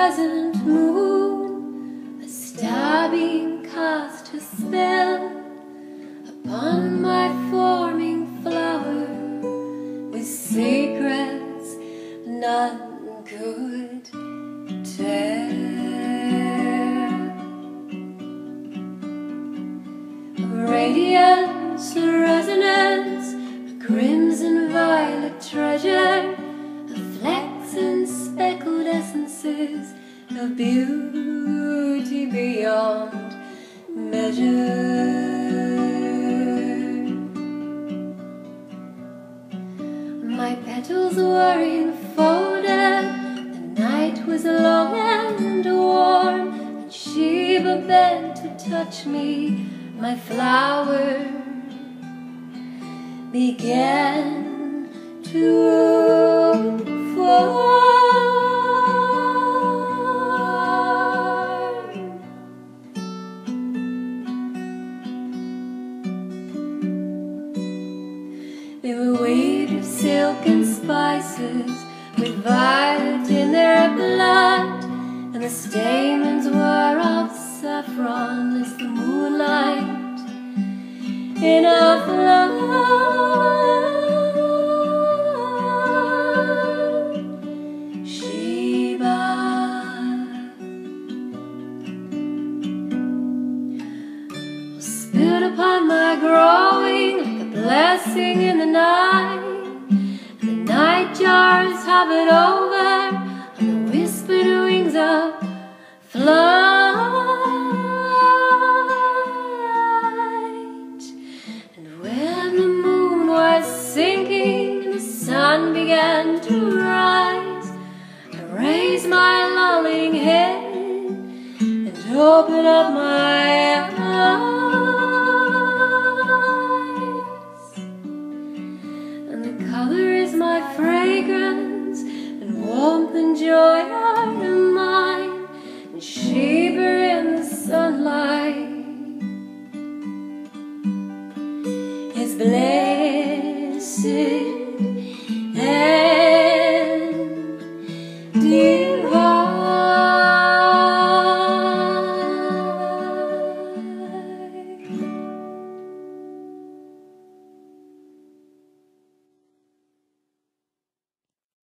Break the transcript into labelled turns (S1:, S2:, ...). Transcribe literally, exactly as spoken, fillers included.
S1: crescent moon, a star being cast a spell upon my forming flower, with secrets none could tell. A radiance, a resonance, a crimson violet treasure, of flecks and speckled essences of beauty beyond measure. My petals were enfolded, the night was long and warm, and Sheba bent to touch me. My flower began to form. They were weaved of silk and spices, with violet in their blood, and the stamens were of saffron as the moonlight in a flood. Sheba, spilled upon my growing like a blessing in the night. The night jars hovered over on the whispered wings of flight. And when the moon was sinking and the sun began to rise, I raised my lolling head and opened up my eyes. And the color is my fragrance, and warmth and joy